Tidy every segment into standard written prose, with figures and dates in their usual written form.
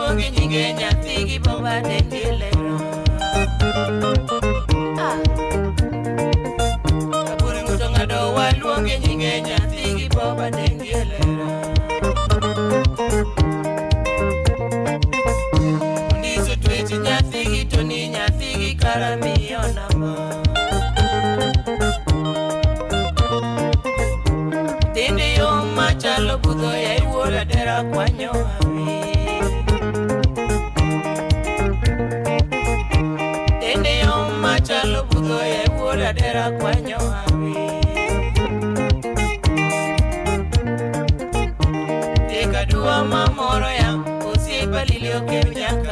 luongi nyinge nyathi gi boba dendielero. Kaburi nguto ngado wa luongi nyinge nyathi gi boba dendielero. Ndiso tweti nyathi gi toni nyathi gi karamiyo nama. Tindi yo machalo budho ya iwuola dera kwanyo ami. Tindi yo machalo budho ya iwuola dera kwanyo ami. Tika dua mamoro ya osiepa lilio kenyaka.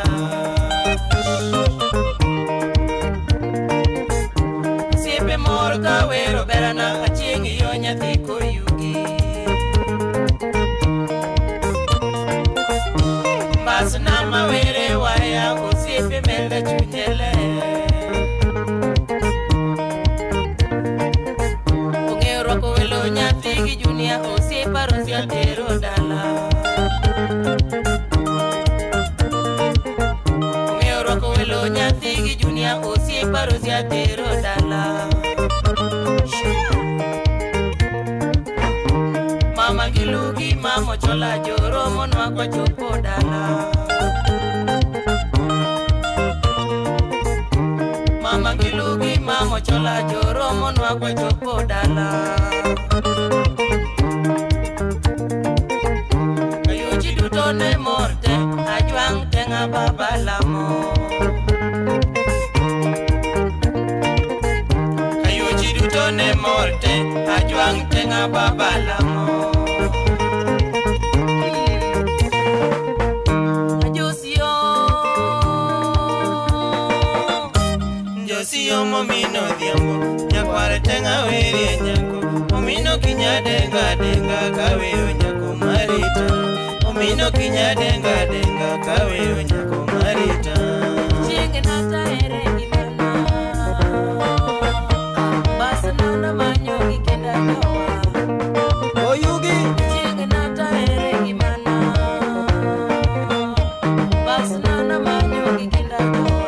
Osiepe moro kawero berana Achieng Nyakoyugi. Basna mawere waya osiepe mele chunyele. Ongero ko welo nyathi gi junia osiepa rosi Adero dala. Ongero ko welo nyathi gi junia osiepa rosi Adero dala. Mama gilugi mama chola joro monwa kwa chopo dala. Mama gilugi mama chola joro monwa kwa chopo dala. Kayuchi duto ne morte ajwang tenga baba lamo. Kayuchi duto ne morte ajwang tenga baba lamo. Josio momino diambo nyakware tenga weri nyako. Momino kinya denga denga kawero nyako marita. Momino kinya denga denga kawero nyako marita. Chieng nata ere gimana. Basna na manyo gikenda nyawa. Oyugi. Chieng nata ere gimana. Basna na manyo gikenda nyawa.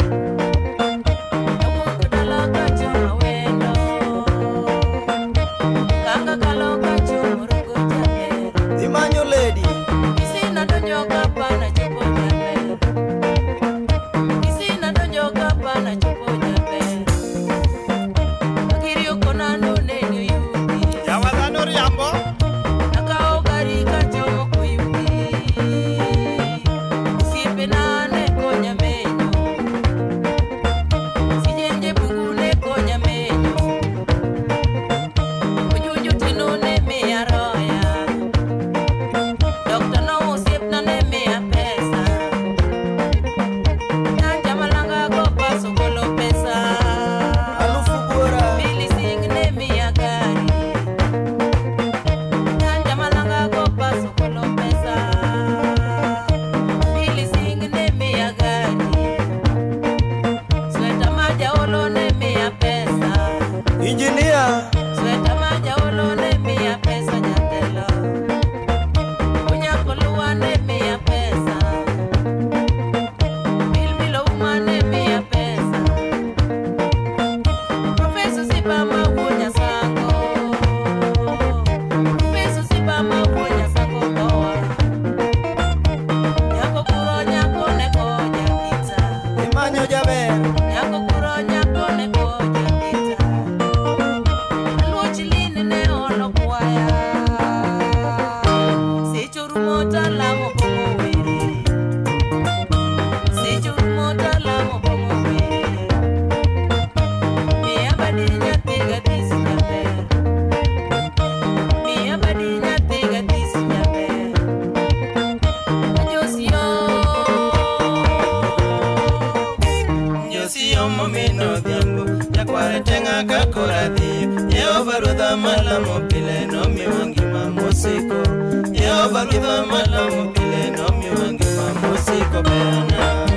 Momino diambo nyakware tenga kakora di Yehova rudha malamo pile no miwangi mamosiko. Yehova rudha malamo pile no miwangi mamosiko beana.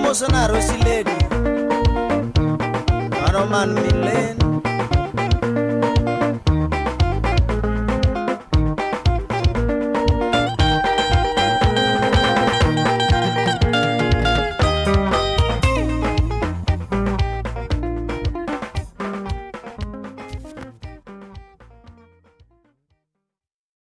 Amoso na Rosi Lady Anoman Milen